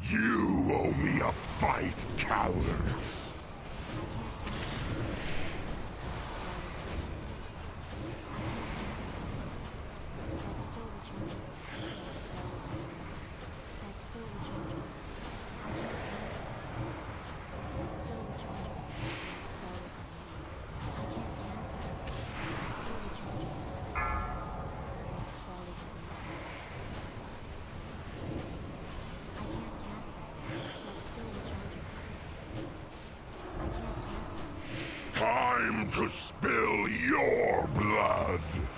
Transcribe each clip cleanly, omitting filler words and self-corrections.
You owe me a fight, cowards! Time to spill your blood!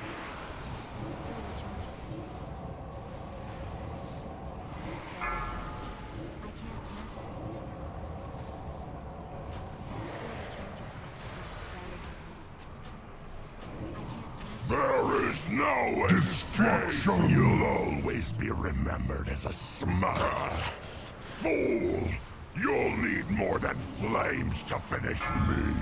There is no escape! You'll always be remembered as a smugger. Fool! You'll need more than flames to finish me!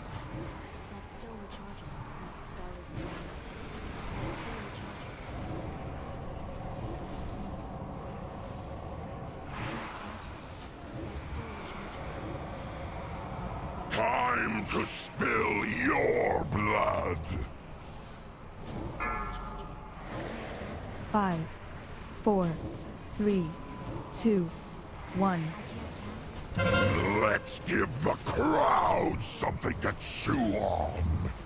Time to spill your blood! 5, 4, 3, 2, 1. Let's give the crowd something to chew on!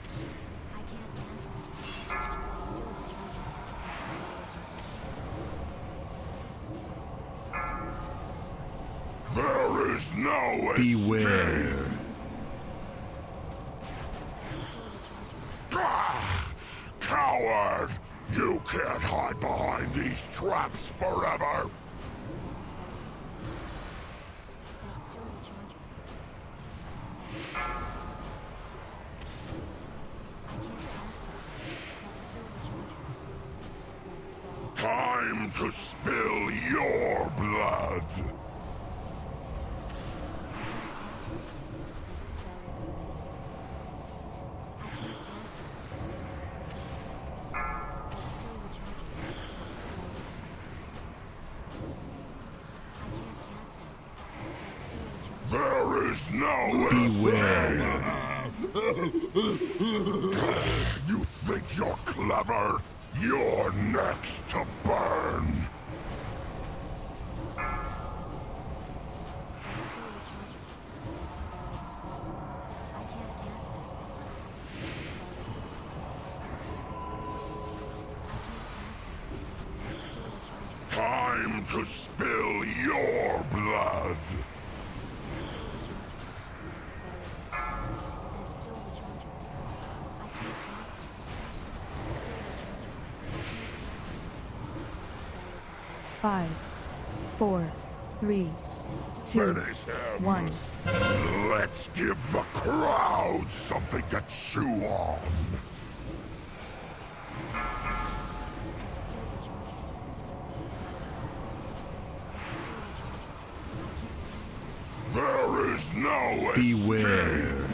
There is no escape! Beware! Coward! You can't hide behind these traps forever! Time to spill your blood! There is no Beware! You think you're clever? You're next to burn! Time to spill your blood! Five, 4, 3, 2, Finish him! 1. Let's give the crowd something to chew on! There is no Beware!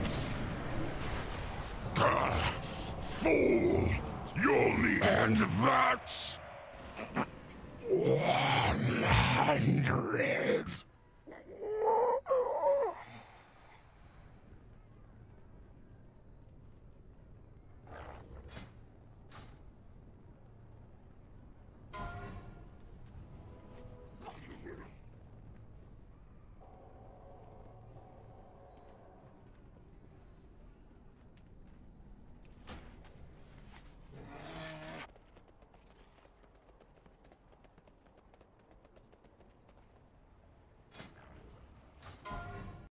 Fool! You'll need... And that's... 100!